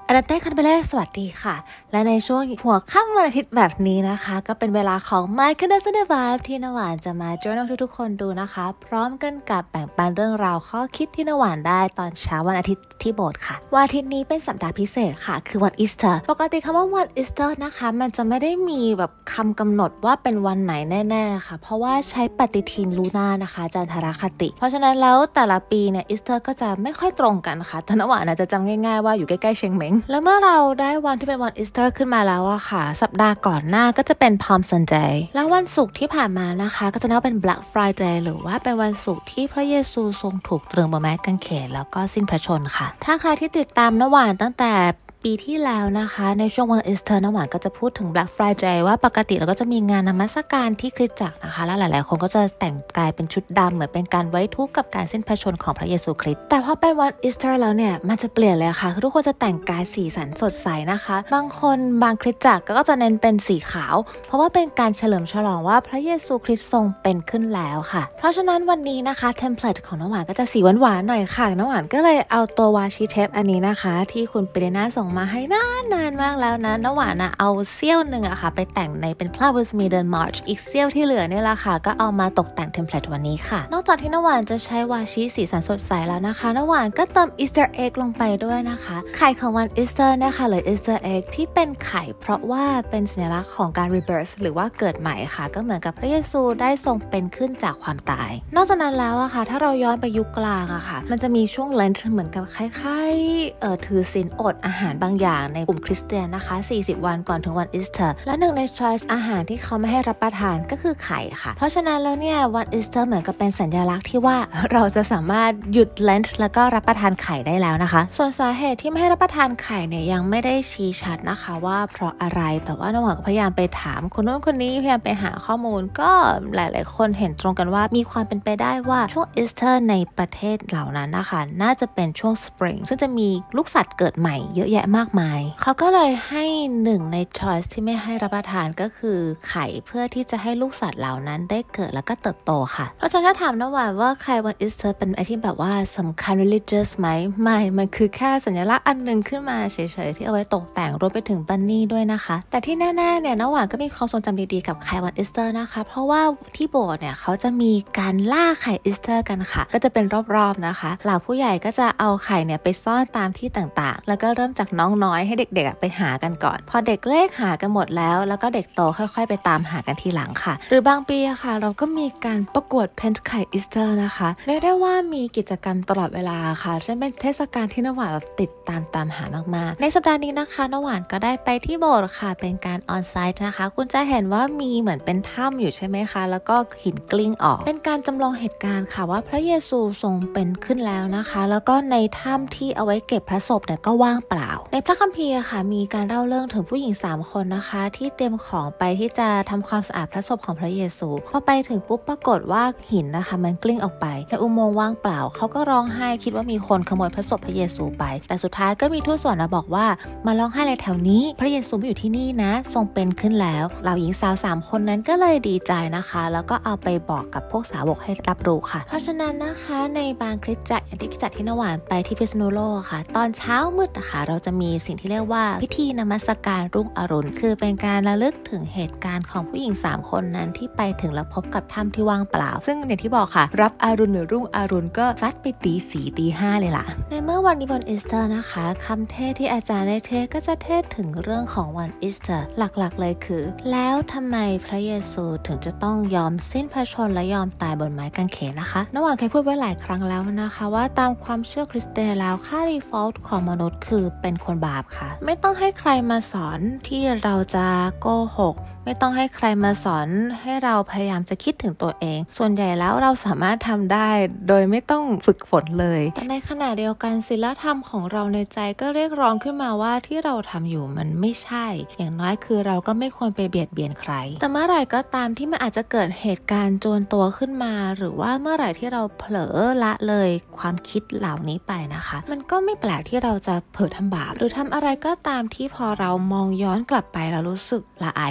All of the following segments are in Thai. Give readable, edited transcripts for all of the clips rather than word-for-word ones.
อาราเต้คันเบเล่สวัสดีค่ะและในช่วงหัวค่ำวันอาทิตย์แบบนี้นะคะก็เป็นเวลาของ My Goodness and the Vibe ที่นหวานจะมา journal ทุกๆคนดูนะคะพร้อมกันกับแบ่งปันเรื่องราวข้อคิดที่นหวานได้ตอนเช้าวันอาทิตย์ที่โบสถ์ค่ะวันอาทิตย์นี้เป็นสัปดาห์พิเศษค่ะคือวันอีสเตอร์ปกติคำว่าวันอีสเตอร์นะคะมันจะไม่ได้มีแบบคำกำหนดว่าเป็นวันไหนแน่ๆค่ะเพราะว่าใช้ปฏิทินลูน่านะคะจันทรคติเพราะฉะนั้นแล้วแต่ละปีเนี่ยอีสเตอร์ก็จะไม่ค่อยตรงกันค่ะแต่นหวานจะจำง่ายๆว่าอยู่ใกล้ๆเชียงเม้งแล้วเมื่อเราได้วันที่เป็นวันอีสเตอร์ขึ้นมาแล้วอะค่ะสัปดาห์ก่อนหน้าก็จะเป็น Palm Sunday แล้ววันศุกร์ที่ผ่านมานะคะก็จะนับเป็น Black Friday หรือว่าเป็นวันศุกร์ที่พระเยซูทรงถูกตรึงบนไม้กางเขนแล้วก็สิ้นพระชนม์ค่ะถ้าใครที่ติดตามนหวานตั้งแต่ปีที่แล้วนะคะในช่วงวันอีสเตอร์นหวานก็จะพูดถึง Black Friday ว่าปกติเราก็จะมีงานนมัสการที่คริสตจักรนะคะและหลายๆคนก็จะแต่งกายเป็นชุดดำเหมือนเป็นการไว้ทุกข์กับการสิ้นพระชนม์ของพระเยซูคริสต์แต่พอเป็นวันอีสเตอร์แล้วเนี่ยมันจะเปลี่ยนเลยค่ะคือทุกคนจะแต่งกายสีสันสดใสนะคะบางคนบางคริสตจักรก็จะเน้นเป็นสีขาวเพราะว่าเป็นการเฉลิมฉลองว่าพระเยซูคริสต์ทรงเป็นขึ้นแล้วค่ะเพราะฉะนั้นวันนี้นะคะเทมเพลตของนหวานก็จะสีหวานๆหน่อยค่ะนหวานก็เลยเอาตัววาชิเทปอันนี้นะคะที่คุณปรินาส่งมาให้นานมากแล้วนะนหวานเอาเสี้ยวหนึ่งอะค่ะไปแต่งในเป็น Flowers Maiden March อีกเสี้ยวที่เหลือเนี่ยแหละค่ะก็เอามาตกแต่งเทมเพลตวันนี้ค่ะนอกจากที่นหวานจะใช้วาชิสีสันสดใสแล้วนะคะนหวานก็เติม Easter egg ลงไปด้วยนะคะไข่ของวัน Easter นะคะหรือ Easter egg ที่เป็นไข่เพราะว่าเป็นสัญลักษณ์ของการ rebirth หรือว่าเกิดใหม่ค่ะก็เหมือนกับพระเยซูได้ทรงเป็นขึ้นจากความตายนอกจากนั้นแล้วอะค่ะถ้าเราย้อนไปยุคกลางอะค่ะมันจะมีช่วง Lent เหมือนกับคล้ายๆถือศีลอดอาหารบางอย่างในกลุ่มคริสเตียนนะคะ40 วันก่อนถึงวันอีสเตอร์และหนึ่งใน choice อาหารที่เขาไม่ให้รับประทานก็คือไข่ค่ะเพราะฉะนั้นแล้วเนี่ยวันอีสเตอร์เหมือนกับเป็นสัญลักษณ์ที่ว่าเราจะสามารถหยุด Lent แล้วก็รับประทานไข่ได้แล้วนะคะส่วนสาเหตุที่ไม่ให้รับประทานไข่เนี่ยยังไม่ได้ชี้ชัดนะคะว่าเพราะอะไรแต่ว่านหวานก็พยายามไปถามคนโน้นคนนี้พยายามไปหาข้อมูลก็หลายๆคนเห็นตรงกันว่ามีความเป็นไปได้ว่าช่วงอีสเตอร์ในประเทศเหล่านั้นนะคะน่าจะเป็นช่วง Spring ซึ่งจะมีลูกสัตว์เกิดใหม่เยอะแยะมากมายเขาก็เลยให้หนึ่งใน choice ที่ไม่ให้รับประทานก็คือไข่เพื่อที่จะให้ลูกสัตว์เหล่านั้นได้เกิดแล้วก็เติบโตค่ะเพราะฉะนั้นก็ถามนหวานว่าไข่วันอีสเตอร์เป็นอะไรที่แบบว่าสำคัญ religious ไหมไม่มันคือแค่สัญลักษณ์อันหนึ่งขึ้นมาเฉยๆที่เอาไว้ตกแต่งรวมไปถึงบันนี่ด้วยนะคะแต่ที่แน่ๆเนี่ยนหวานก็มีความทรงจำดีๆกับไข่วันอีสเตอร์นะคะเพราะว่าที่โบสถ์เนี่ยเขาจะมีการล่าไข่อีสเตอร์กันค่ะก็จะเป็นรอบๆนะคะเหล่าผู้ใหญ่ก็จะเอาไข่เนี่ยไปซ่อนตามที่ต่างๆแล้วก็เริ่มจากน้องน้อยให้เด็กๆไปหากันก่อนพอเด็กเลขหากันหมดแล้วก็เด็กโตค่อยๆไปตามหากันทีหลังค่ะหรือบางปีอะค่ะเราก็มีการประกวดเพนท์ไข่อีสเตอร์นะคะเรียกได้ว่ามีกิจกรรมตลอดเวลาค่ะซึ่งเป็นเทศกาลที่นหวานติดตามหามากๆในสัปดาห์นี้นะคะนหวานก็ได้ไปที่โบสถ์ค่ะเป็นการออนไซต์นะคะคุณจะเห็นว่ามีเหมือนเป็นถ้ำอยู่ใช่ไหมคะแล้วก็หินกลิ้งออกเป็นการจำลองเหตุการณ์ค่ะว่าพระเยซูทรงเป็นขึ้นแล้วนะคะแล้วก็ในถ้ำที่เอาไว้เก็บพระศพเนี่ยก็ว่างเปล่าในพระคัมภีร์ค่ะมีการเล่าเรื่องถึงผู้หญิง3 คนนะคะที่เตรียมของไปที่จะทำความสะอาดพระศพของพระเยซูพอไปถึงปุ๊บปรากฏว่าหินนะคะมันกลิ้งออกไปในอุโมงค์ว่างเปล่าเขาก็ร้องไห้คิดว่ามีคนขโมยพระศพพระเยซูไปแต่สุดท้ายก็มีทูตสวรรค์บอกว่ามาร้องไห้อะไรแถวนี้พระเยซูไม่อยู่ที่นี่นะทรงเป็นขึ้นแล้วเหล่าหญิงสาว3 คนนั้นก็เลยดีใจนะคะแล้วก็เอาไปบอกกับพวกสาวกให้รับรู้ค่ะเพราะฉะนั้นนะคะในบางคริสตจักรอย่างที่คริสตจักรที่นหวานไปที่พิษณุโลกค่ะตอนเช้ามืดนะคะเราจะมีสิ่งที่เรียกว่าพิธีนมัสการรุ่งอรุณคือเป็นการระลึกถึงเหตุการณ์ของผู้หญิง3 คนนั้นที่ไปถึงแล้วพบกับถ้ำที่ว่างเปล่าซึ่งอย่างที่บอกค่ะรับอรุณหรือรุ่งอรุณก็ซัดไปตี 4 ตี 5เลยล่ะในเมื่อวันนี้วันอีสเตอร์นะคะคำเทศที่อาจารย์ได้เทศก็จะเทศถึงเรื่องของวันอีสเตอร์หลักๆเลยคือแล้วทำไมพระเยซูถึงจะต้องยอมสิ้นพระชนม์และยอมตายบนไม้กางเขนนะคะนหวานเคยพูดไว้หลายครั้งแล้วนะคะว่าตามความเชื่อคริสเตียนแล้วค่า default ของมนุษย์คือเป็นคนบาปค่ะไม่ต้องให้ใครมาสอนที่เราจะโกหกไม่ต้องให้ใครมาสอนให้เราพยายามจะคิดถึงตัวเองส่วนใหญ่แล้วเราสามารถทำได้โดยไม่ต้องฝึกฝนเลยแต่ในขณะเดียวกันศีลธรรมของเราในใจก็เรียกร้องขึ้นมาว่าที่เราทำอยู่มันไม่ใช่อย่างน้อยคือเราก็ไม่ควรไปเบียดเบียนใครแต่เมื่อไหร่ก็ตามที่มันอาจจะเกิดเหตุการณ์โจรตัวขึ้นมาหรือว่าเมื่อไหร่ที่เราเผลอละเลยความคิดเหล่านี้ไปนะคะมันก็ไม่แปลกที่เราจะเผลอทำบาปหรือทำอะไรก็ตามที่พอเรามองย้อนกลับไปแล้วรู้สึกละอายใจ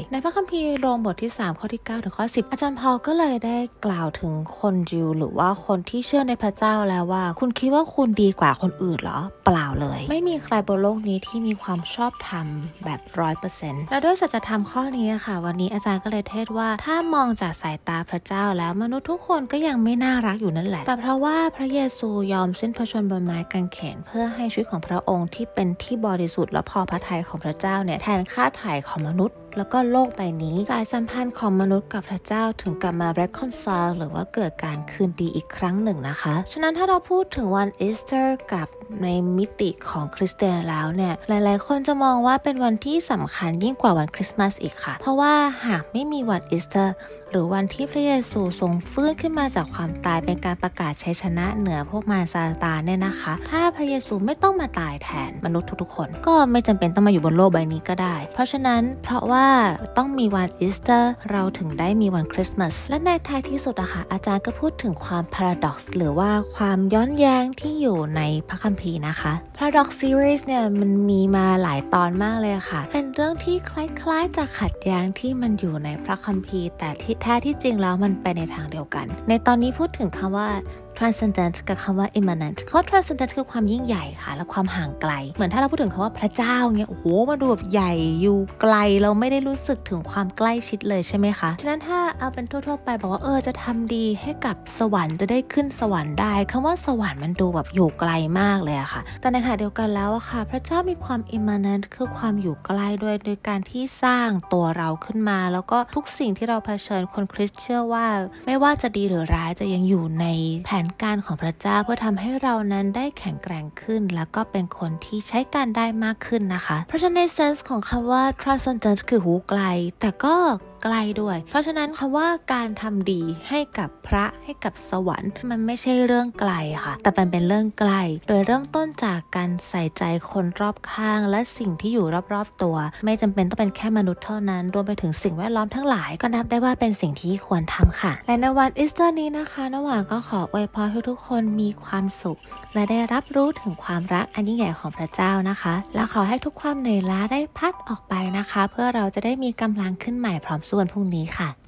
ในพระคัมภีร์โรมบทที่3ข้อที่9ถึงข้อ10อาจารย์พอลก็เลยได้กล่าวถึงคนยิวหรือว่าคนที่เชื่อในพระเจ้าแล้วว่าคุณคิดว่าคุณดีกว่าคนอื่นเหรอเปล่าเลยไม่มีใครบนโลกนี้ที่มีความชอบธรรมแบบ 100% และด้วยสัจธรรมข้อนี้ค่ะวันนี้อาจารย์ก็เลยเทศว่าถ้ามองจากสายตาพระเจ้าแล้วมนุษย์ทุกคนก็ยังไม่น่ารักอยู่นั่นแหละแต่เพราะว่าพระเยซูยอมสิ้นพระชนม์บนไม้กางเขนเพื่อให้ชีวิตของพระองค์ที่เป็นที่บริสุทธิ์และพอพระทัยของพระเจ้าเนี่ยแทนค่าไถ่ของมนุษย์แล้วก็โลกใบนี้สายสัมพันธ์ของมนุษย์กับพระเจ้าถึงกลับมา reconcile หรือว่าเกิดการคืนดีอีกครั้งหนึ่งนะคะฉะนั้นถ้าเราพูดถึงวันอีสเตอร์กับในมิติของคริสเตียนแล้วเนี่ยหลายๆคนจะมองว่าเป็นวันที่สำคัญยิ่งกว่าวันคริสต์มาสอีกค่ะเพราะว่าหากไม่มีวันอีสเตอร์หรือวันที่พระเยซูทรงฟื้นขึ้นมาจากความตายเป็นการประกาศชัยชนะเหนือพวกมารซาตานเนี่ยนะคะถ้าพระเยซูไม่ต้องมาตายแทนมนุษย์ทุกๆคนก็ไม่จำเป็นต้องมาอยู่บนโลกใบนี้ก็ได้เพราะฉะนั้นเพราะว่าต้องมีวันอีสเตอร์เราถึงได้มีวันคริสต์มาสและในท้ายที่สุดอะค่ะอาจารย์ก็พูดถึงความ paradox หรือว่าความย้อนแย้งที่อยู่ในพระคัมภีร์นะคะ paradox series เนี่ยมันมีมาหลายตอนมากเลยค่ะเป็นเรื่องที่คล้ายๆจะขัดแย้งที่มันอยู่ในพระคัมภีร์แต่ที่แท้ที่จริงแล้วมันไปในทางเดียวกันในตอนนี้พูดถึงคำว่าtranscendent กับคำว่า immanent คำว่า transcendent คือความยิ่งใหญ่ค่ะและความห่างไกลเหมือนถ้าเราพูดถึงคำว่าพระเจ้าเงี้ยโอ้โหมันดูแบบใหญ่อยู่ไกลเราไม่ได้รู้สึกถึงความใกล้ชิดเลยใช่ไหมคะฉะนั้นถ้าเอาเป็นทั่วๆไปบอกว่าจะทำดีให้กับสวรรค์จะได้ขึ้นสวรรค์ได้คำว่าสวรรค์มันดูแบบอยู่ไกลมากเลยอะค่ะแต่ในขณะเดียวกันแล้วอะค่ะพระเจ้ามีความ immanent คือความอยู่ใกล้ด้วยโดยการที่สร้างตัวเราขึ้นมาแล้วก็ทุกสิ่งที่เราเผชิญคนคริสต์เชื่อว่าไม่ว่าจะดีหรือร้ายจะยังอยู่ในแผนการของพระเจ้าเพื่อทำให้เรานั้นได้แข็งแกร่งขึ้นแล้วก็เป็นคนที่ใช้การได้มากขึ้นนะคะเพราะฉะนั้นในเซนส์ของคำว่า transcendent คือหูไกลแต่ก็ใกล้ด้วยเพราะฉะนั้นคำว่าการทำดีให้กับพระให้กับสวรรค์มันไม่ใช่เรื่องไกลค่ะแต่มันเป็นเรื่องใกล้โดยเริ่มต้นจากการใส่ใจคนรอบข้างและสิ่งที่อยู่รอบๆตัวไม่จำเป็นต้องเป็นแค่มนุษย์เท่านั้นรวมไปถึงสิ่งแวดล้อมทั้งหลายก็นับได้ว่าเป็นสิ่งที่ควรทำค่ะและในวันอีสเตอร์นี้นะคะน้ำหวานก็ขออวยพรให้ทุกคนมีความสุขและได้รับรู้ถึงความรักอันยิ่งใหญ่ของพระเจ้านะคะและขอให้ทุกความเหนื่อยล้าได้พัดออกไปนะคะเพื่อเราจะได้มีกำลังขึ้นใหม่พร้อมสู้วันพรุ่งนี้ค่ะ